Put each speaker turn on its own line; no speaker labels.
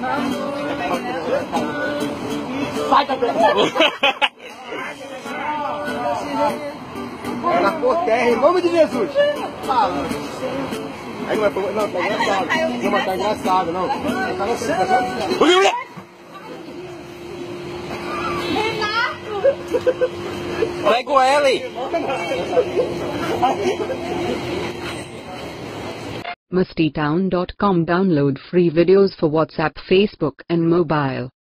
Sai, cabelo! Na por terra, em nome de Jesus! Fala! Aí não é pra... Não, tá engraçado. Não, mas tá engraçado, não. Tá engraçado.
Pega ele!
mustytown.com. Download free videos for WhatsApp, Facebook and mobile.